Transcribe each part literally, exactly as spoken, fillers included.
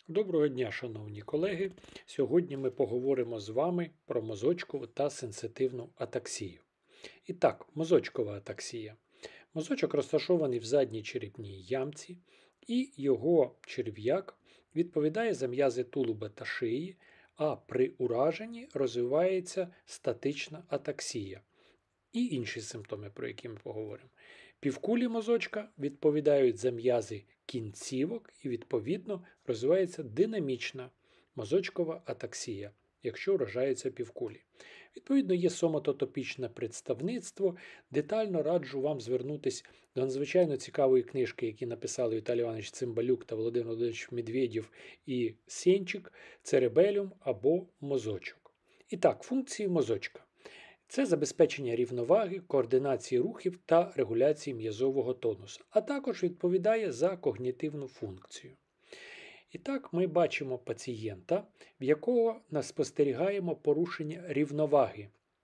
Доброго дня, шановні колеги! Сьогодні ми поговоримо з вами про мозочкову та сенситивну атаксію. І так, мозочкова атаксія. Мозочок розташований в задній черепній ямці, і його черв'як відповідає за м'язи тулуба та шиї, а при ураженні розвивається статична атаксія. І інші симптоми, про які ми поговоримо. Півкулі мозочка відповідають за м'язи кінцівок і, відповідно, розвивається динамічна мозочкова атаксія, якщо вражаються півкулі. Відповідно, є соматотопічне представництво. Детально раджу вам звернутися до надзвичайно цікавої книжки, які написали Віталій Іванович Цимбалюк та Володимир Володимирович Медведєв і Сенчик «Церебелюм» або мозочок. І так, функції мозочка. Це забезпечення рівноваги, координації рухів та регуляції м'язового тонусу, а також відповідає за когнітивну функцію. І так, ми бачимо пацієнта, в якого нас спостерігаємо порушення рівноваги.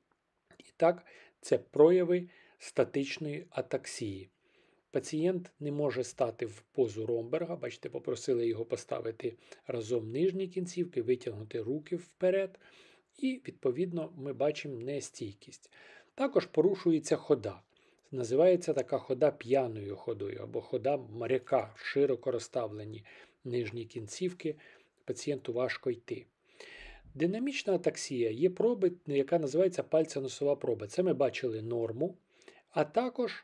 І так, це прояви статичної атаксії. Пацієнт не може стати в позу Ромберга, бачите, попросили його поставити разом нижні кінцівки, витягнути руки вперед. І, відповідно, ми бачимо нестійкість. Також порушується хода. Називається така хода п'яною ходою або хода моряка, широко розставлені нижні кінцівки, пацієнту важко йти. Динамічна атаксія є проби, яка називається пальця-носова проба. Це ми бачили норму, а також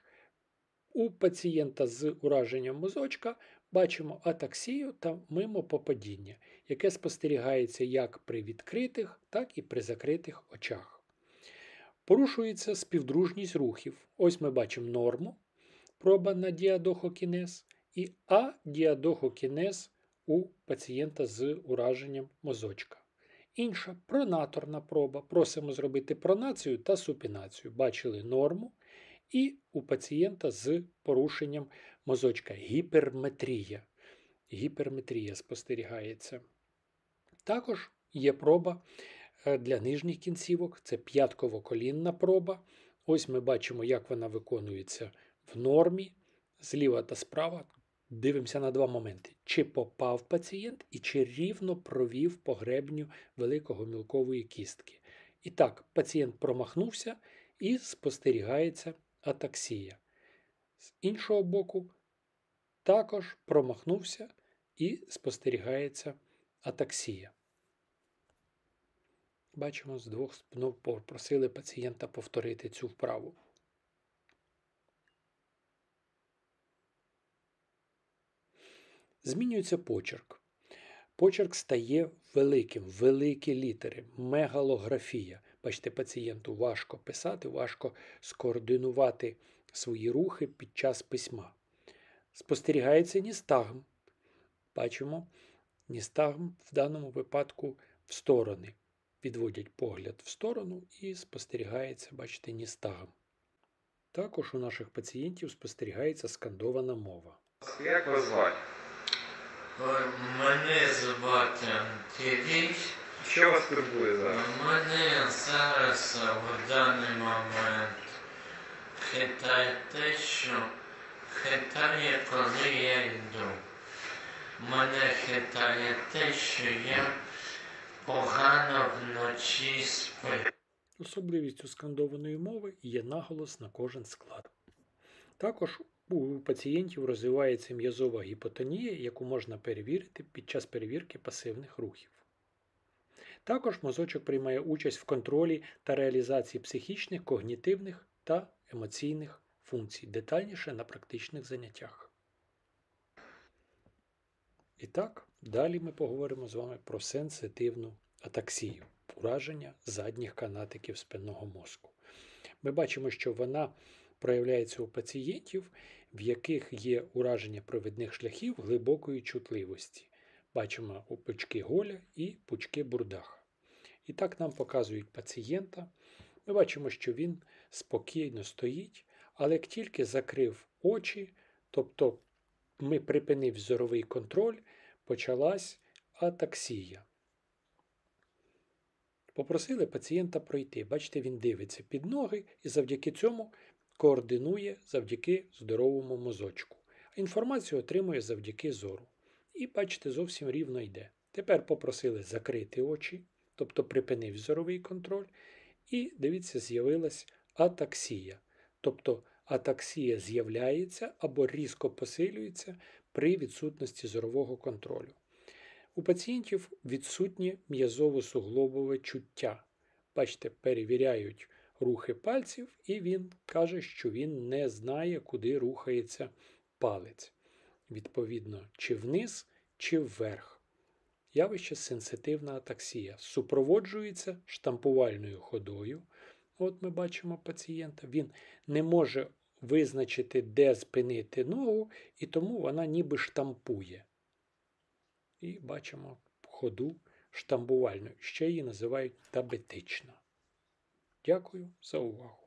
у пацієнта з ураженням мозочка бачимо атаксію та мимопопадіння, яке спостерігається як при відкритих, так і при закритих очах. Порушується співдружність рухів. Ось ми бачимо норму, проба на діадохокінез, і адіадохокінез у пацієнта з ураженням мозочка. Інша пронаторна проба. Просимо зробити пронацію та супінацію. Бачили норму. І у пацієнта з порушенням мозочка гіперметрія. Гіперметрія спостерігається. Також є проба для нижніх кінцівок, це п'ятково-колінна проба. Ось ми бачимо, як вона виконується в нормі, зліва та справа. Дивимося на два моменти. Чи попав пацієнт і чи рівно провів по гребню великого мілкової кістки. І так, пацієнт промахнувся і спостерігається атаксія. З іншого боку, також промахнувся і спостерігається атаксія. Бачимо, з двох спин попросили пацієнта повторити цю вправу. Змінюється почерк. Почерк стає великим, великі літери, мегалографія. Бачите, пацієнту важко писати, важко скоординувати свої рухи під час письма. Спостерігається ністагм. Бачимо, ністагм в даному випадку в сторони. Підводять погляд в сторону і спостерігається, бачите, ністагм. Також у наших пацієнтів спостерігається скандована мова. Як вас звати? Мене звати Антилій. Що вас турбує зараз? Мене зараз в даний момент хитає те, що хитає, коли я йду. Мене хитає те, що я погано вночі сплю. Особливістю скандованої мови є наголос на кожен склад. Також у пацієнтів розвивається м'язова гіпотонія, яку можна перевірити під час перевірки пасивних рухів. Також мозочок приймає участь в контролі та реалізації психічних, когнітивних та емоційних функцій, детальніше на практичних заняттях. І так, далі ми поговоримо з вами про сенситивну атаксію, ураження задніх канатиків спинного мозку. Ми бачимо, що вона проявляється у пацієнтів, в яких є ураження провідних шляхів глибокої чутливості. Бачимо у пучки Голя і пучки Бурдаха. І так нам показують пацієнта. Ми бачимо, що він спокійно стоїть, але як тільки закрив очі, тобто ми припинив зоровий контроль, почалась атаксія. Попросили пацієнта пройти. Бачите, він дивиться під ноги і завдяки цьому координує завдяки здоровому мозочку. А інформацію отримує завдяки зору. І, бачите, зовсім рівно йде. Тепер попросили закрити очі, тобто припинив зоровий контроль. І, дивіться, з'явилась атаксія. Тобто атаксія з'являється або різко посилюється при відсутності зорового контролю. У пацієнтів відсутнє м'язово-суглобове чуття. Бачите, перевіряють рухи пальців, і він каже, що він не знає, куди рухається палець. Відповідно, чи вниз, чи вверх. Явище сенситивна атаксія супроводжується штампувальною ходою. От ми бачимо пацієнта. Він не може визначити, де спинити ногу, і тому вона ніби штампує. І бачимо ходу штампувальну. Ще її називають табетична. Дякую за увагу.